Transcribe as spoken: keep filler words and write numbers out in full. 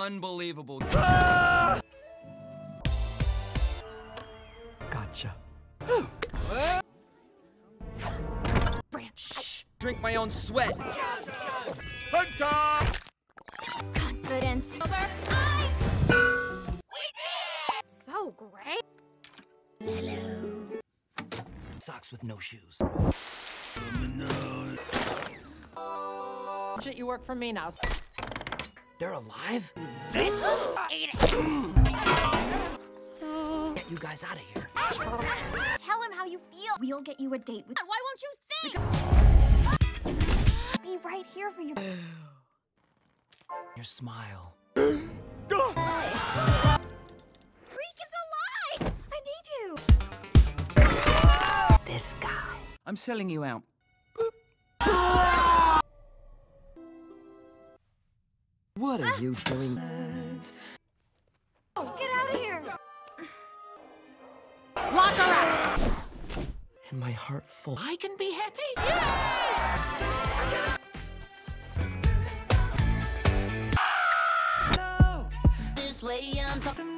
unbelievable. Gotcha. Branch. Drink my own sweat. Hunter! Confidence. Over. I. We did it! So great. Hello. Socks with no shoes. You work for me now. They're alive? Eat it. Get you guys out of here. Tell him how you feel. We'll get you a date with. Why won't you sing? Be right here for you. Your smile. Freak is alive! I need you. This guy. I'm selling you out. What are you doing? Oh, get out of here. Lock her up! And my heart full. I can be happy? This way I'm talking